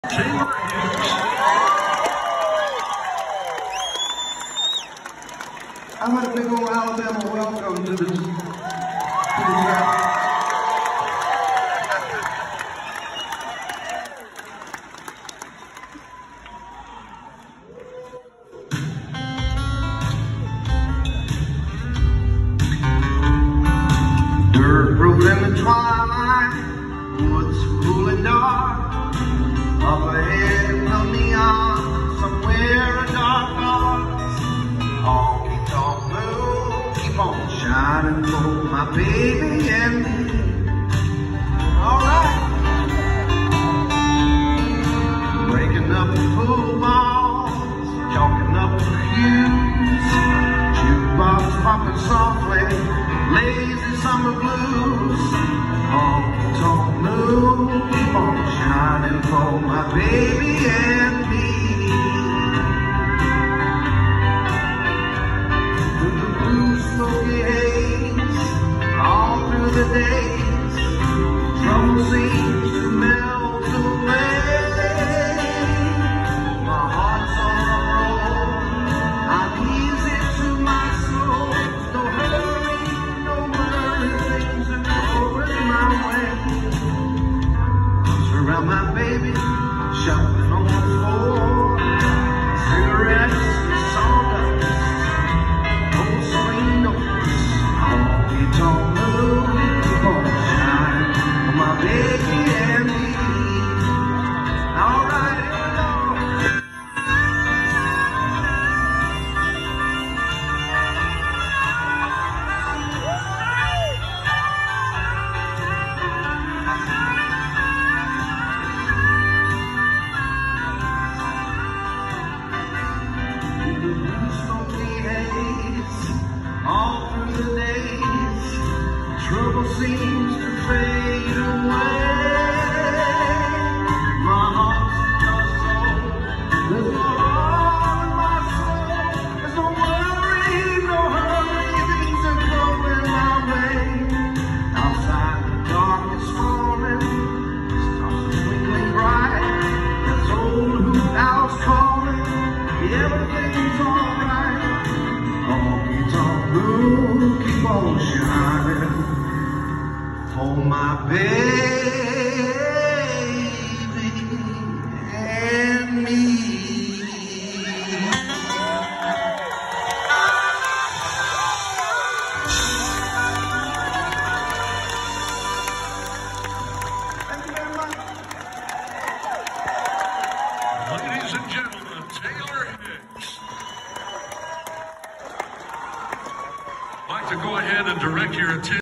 Taylor Hicks. I want a big old Alabama welcome to the track. Dirt road in the twilight, woods cool and dark. Up ahead of neon, somewhere in dark bars. Honky-tonk moon, keep on shining for my baby and me. Alright. Breaking up the footballs, chalking up the pews. Jukebox popping softly, lazy summer blues. Honky-tonk moon, keep on shining for my baby and me. With the blue smoky haze all through the days, trouble seems to melt away. My heart's on a roll, I'm easy to my soul. No hurry, no worry, things are going my way. Around my baby, shopping on the floor. Cigarettes and sawdust, old swing doors. Honky-tonk moon, keep on shining for my baby and me. All right, here we go. All through the days, trouble seems to fade away. My heart's just soul, there's no harm in my soul. There's no worry, no hurry, things are going my way. Outside the darkness falling, stars twinkling bright. That old hoop owl's calling, everything's alright. Honky-tonk moon, keep on shining for my baby and me. Thank you very much. Ladies and gentlemen, Taylor Hicks. I'd like to go ahead and direct your attention.